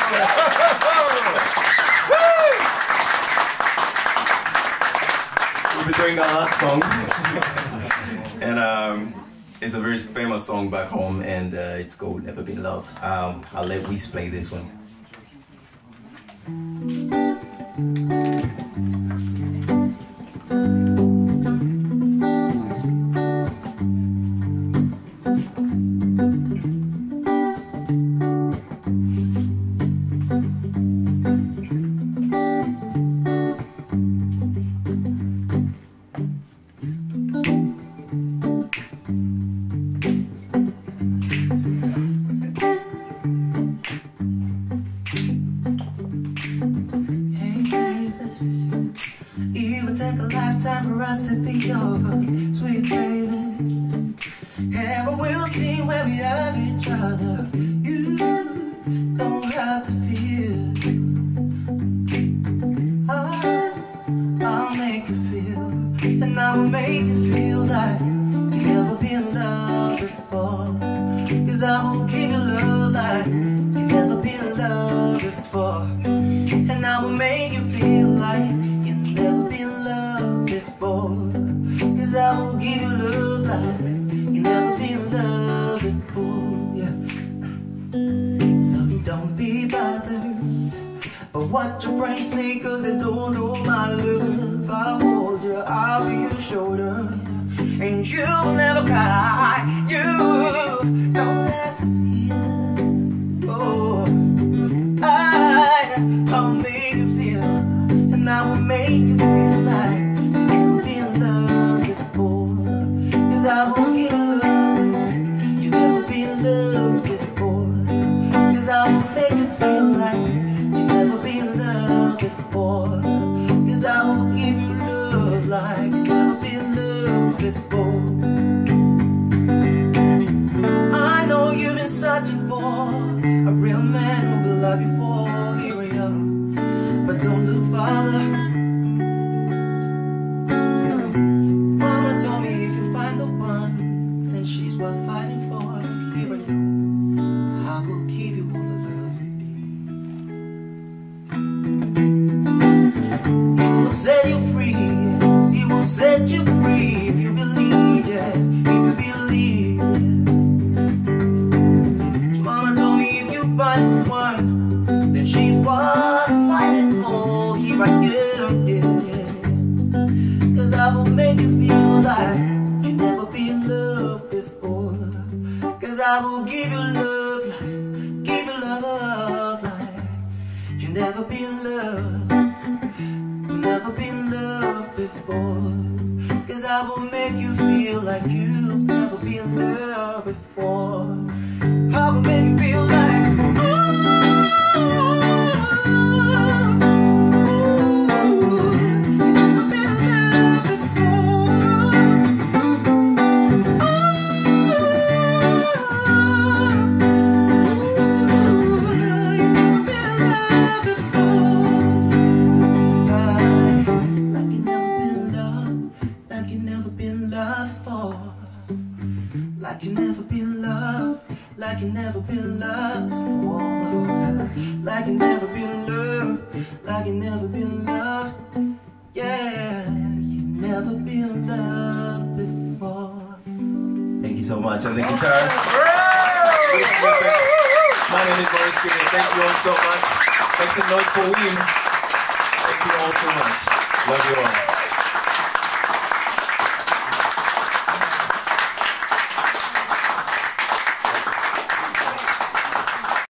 We'll be doing our last song. And it's a very famous song back home, and it's called Never Been Loved. I'll let Wiz play this one. Take a lifetime for us to be over, sweet baby. Heaven will see when we have each other. You don't have to fear. I'll make you feel, and I will make you feel like you've never been loved before. Cause I will give you love like you've never been loved before. And I will make you feel like you've never been loved before. Cause I will give you love like you've never been loved before, yeah. So don't be bothered but what your friends say, cause they don't know my love. I'll hold you, I'll be your shoulder, and you will never cry. You don't have to feel, oh, I'll make you feel, and I will make you feel like you've never been loved before. Cause I will give you love you've never been loved before. Cause I will make you feel like you've never been loved before. Cause I will give you love like you've never been loved before. I know you've been searching for a real man who will love you for you, but don't look farther. Mama told me if you find the one, then she's worth fighting for. Here are you, I will give you all the love you need. He will set you free, yes, he will set you free if you believe, yeah, if you believe. Mama told me if you find the one, then she's worth fighting for. Here I am, yeah. Cause I will make you feel like you've never been loved before. Cause I will give you love like, give you love like you've never been loved, you've never been loved before. Cause I will make you feel like you've never been loved before. I will make you feel like, like you've never been loved, like you've never been loved before, like you've never been loved, like you've never been loved, yeah, you've never been loved before. Thank you so much. And the guitar. My name is Maurice Green. Thank you all so much. Make some noise for Wim. Thank you all so much. Love you all.